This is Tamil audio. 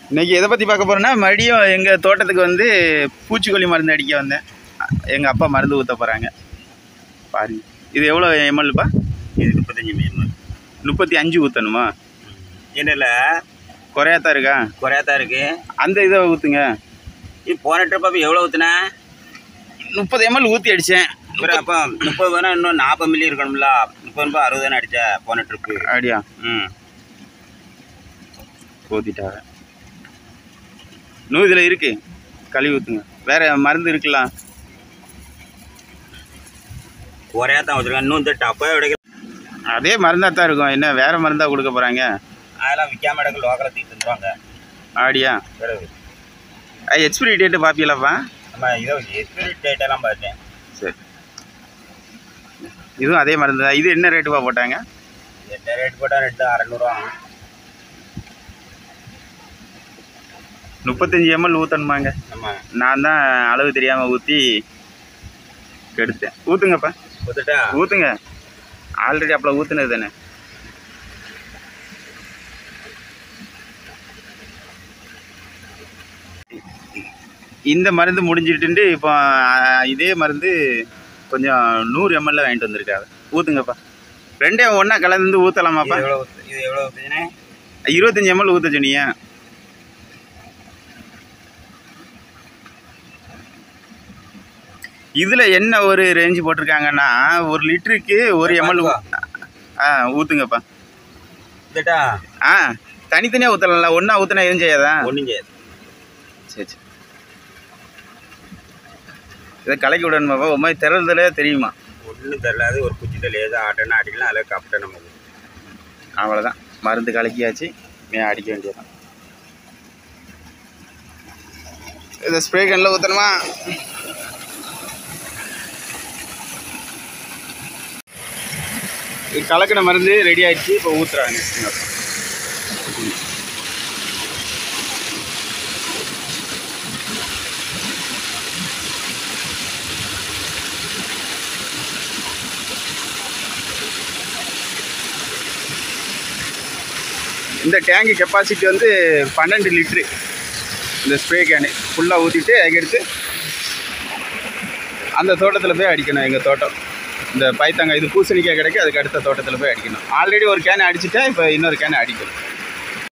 இன்றைக்கி எதை பற்றி பார்க்க போகிறேன்னா, மறுபடியும் எங்கள் தோட்டத்துக்கு வந்து பூச்சிக்கொல்லி மருந்து அடிக்க வந்தேன். எங்கள் அப்பா மருந்து ஊற்ற போகிறாங்க. பாருங்க, இது எவ்வளோ எம்எல்ப்பா? இது 35 ml. 35 ஊற்றணுமா? என்னல குறையாத்தான் இருக்கா? குறையாத்தான் இருக்கு. அந்த இதை ஊற்றுங்க. இது போன ட்ரிப் எவ்வளோ ஊற்றுனா? 30 ml ஊற்றி அடித்தேன். அப்போ 30 வேணா இன்னும் 40 மில்லி இருக்கணும்ல. 30 60 தானே அடித்தேன் போன ட்ரிப்பு. அப்படியா? ம், ஊற்றிட்டாங்க. இன்னும் இதில் இருக்குது, கழுவி ஊற்றுங்க. வேறு மருந்து இருக்குல்ல? குறையாத்தான் வச்சுருக்கேன். இன்னும் இந்த டப்பாக எடுக்க அதே மருந்தாக தான் இருக்கும். என்ன வேறு மருந்தாக கொடுக்க போகிறாங்க? அதெல்லாம் விற்காம எடுக்க லோக்கலில் தீர்த்து தந்துடுவாங்க. அப்படியா? எக்ஸ்பிரி டேட்டு பார்ப்பீங்களாப்பா? நம்ம இதை எக்ஸ்பிரி டேட்டெல்லாம் பார்த்தேன். சரி, இதுவும் அதே மருந்து தான். இது என்ன ரேட்டுப்பா போட்டாங்க? என்ன ரேட் போட்டால் 600 ஆகும். 35 ml ஊற்றணுமாங்க? ஆமாம், நான் தான் அளவு தெரியாமல் ஊற்றி கெடுத்தேன். ஊற்றுங்கப்பா, ஊற்றுட்டா? ஊற்றுங்க. ஆல்ரெடி அப்போ ஊற்றுனது தானே. இந்த மருந்து முடிஞ்சிட்டு இப்போ இதே மருந்து கொஞ்சம் 100 ml வாங்கிட்டு வந்திருக்காங்க. ஊற்றுங்கப்பா. ரெண்டே ஒன்றா கலந்து ஊற்றலாமாப்பா? இது எவ்வளோ ஊற்றுச்சுனே? 25 ml ஊற்ற சொன்னீங்க. இதில் என்ன ஒரு ரேஞ்சு போட்டிருக்காங்கன்னா, 1 லிட்டருக்கு 1 ml ஊற்றுங்கப்பா. இதுட்டா? தனித்தனியாக ஊற்றலாம்ல, ஒன்றா ஊற்றினா எதுவும் செய்யாதா? ஒன்றும் செய்யாது. சரி சரி, இதை கலக்கி விடணுமாப்பா? ஒரு மாதிரி திறந்தலே தெரியுமா? ஒன்றும் தெரியாது. ஒரு குச்சியில் லேதாக ஆட்டோன்னா அடிக்கலாம். அதில் கப்பிட்ட நமக்கு அவ்வளோதான். மருந்து கலக்கியாச்சு, அடிக்க வேண்டியதான். இதை ஸ்ப்ரே கன்னில் ஊற்றணுமா? கலக்கின மருந்து ரெடி ஆகிடுச்சு. இப்போ ஊற்றுறாங்க. இந்த டேங்கு கெப்பாசிட்டி வந்து 12 லிட்ரு. இந்த ஸ்ப்ரே கேனு ஃபுல்லாக ஊற்றிட்டு அதுக்கடுத்து அந்த தோட்டத்தில் போய் அடிக்கணும். எங்கள் தோட்டம் இந்த பைத்தங்காய், இது பூசணிக்காய் கிடைக்கும். அதுக்கு அடுத்த தோட்டத்தில் போய் அடிக்கணும். ஆல்ரெடி ஒரு கேனை அடிச்சுட்டேன், இப்போ இன்னொரு கேனை அடிக்கணும்.